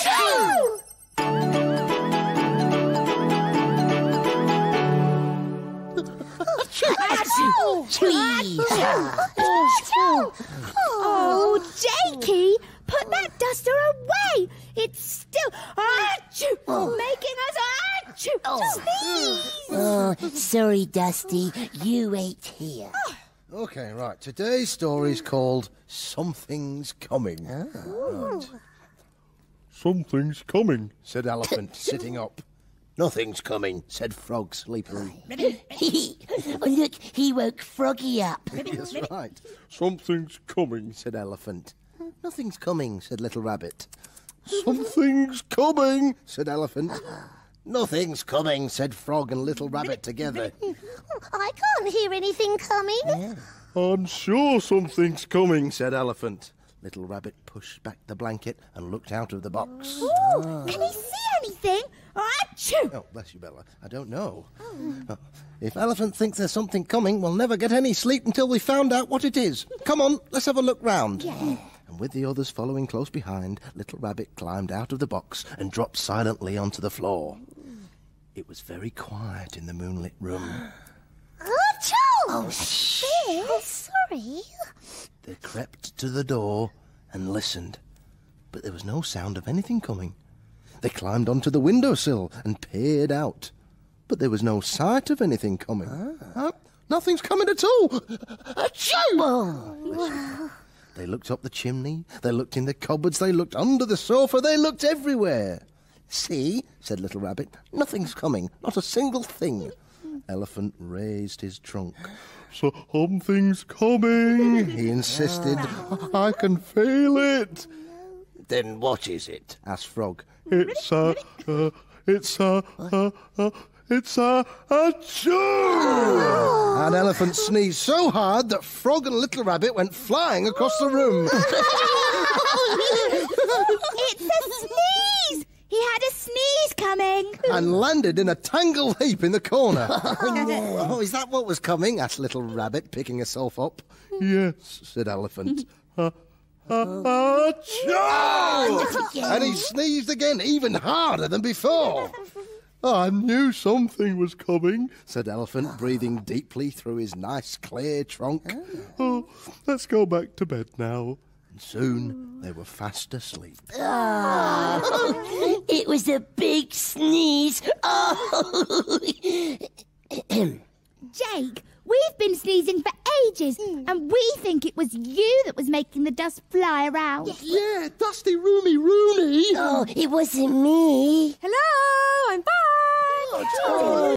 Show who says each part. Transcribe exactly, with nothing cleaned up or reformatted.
Speaker 1: Achoo!
Speaker 2: Oh, Jakey, put that duster away. It's still achoo, oh. making us achoo.
Speaker 1: Oh.
Speaker 2: Sneeze.
Speaker 1: Oh, sorry, Dusty. You ate here.
Speaker 3: OK, right. Today's story's called Something's Coming.
Speaker 1: Oh.
Speaker 3: Right.
Speaker 4: Something's coming,
Speaker 3: said Elephant, sitting up. Nothing's coming, said Frog, sleepily.
Speaker 1: Oh, look, he woke Froggy up.
Speaker 3: That's right,
Speaker 4: something's coming,
Speaker 3: said Elephant. Nothing's coming, said Little Rabbit.
Speaker 4: Something's coming,
Speaker 3: said Elephant. Nothing's coming, said Frog and Little Rabbit together.
Speaker 2: I can't hear anything coming.
Speaker 1: Yeah.
Speaker 4: I'm sure something's coming,
Speaker 3: said Elephant. Little Rabbit pushed back the blanket and looked out of the box.
Speaker 2: Ooh, oh. Can he see anything? Achoo!
Speaker 3: Oh, bless you, Bella. I don't know. Oh. Oh, if Elephant thinks there's something coming, we'll never get any sleep until we've found out what it is. Come on, let's have a look round.
Speaker 2: Yeah.
Speaker 3: And with the others following close behind, Little Rabbit climbed out of the box and dropped silently onto the floor. It was very quiet in the moonlit room.
Speaker 2: Achoo! Oh, shit. Oh, sorry.
Speaker 3: They crept to the door and listened, but there was no sound of anything coming. They climbed onto the windowsill and peered out, but there was no sight of anything coming. Ah. Uh, nothing's coming at all. Achoo! Oh. They looked up the chimney, they looked in the cupboards, they looked under the sofa, they looked everywhere. See, said Little Rabbit, nothing's coming, not a single thing. Elephant raised his trunk.
Speaker 4: Something's coming,
Speaker 3: he insisted.
Speaker 4: I can feel it.
Speaker 3: Then what is it? Asked Frog.
Speaker 4: It's a, uh, it's a, uh, uh, it's a, achoo!
Speaker 3: Oh. An elephant sneezed so hard that Frog and Little Rabbit went flying across the room.
Speaker 2: It's a sneeze! He had a sneeze coming.
Speaker 3: And landed in a tangled heap in the corner. Oh, no. Oh, is that what was coming? Asked Little Rabbit, picking herself up.
Speaker 4: Yes,
Speaker 3: said Elephant.
Speaker 4: uh, uh, achoo!
Speaker 3: And he sneezed again, even harder than before.
Speaker 4: I knew something was coming,
Speaker 3: said Elephant, breathing deeply through his nice clear trunk.
Speaker 4: Oh, let's go back to bed now.
Speaker 3: And soon they were fast asleep.
Speaker 1: Oh, it was a big sneeze. Oh.
Speaker 2: Jake, we've been sneezing for ages, mm. and we think it was you that was making the dust fly around.
Speaker 3: Yeah, Dusty Roomy Rooney.
Speaker 1: Oh, it wasn't me.
Speaker 2: Hello, I'm back.
Speaker 1: Oh,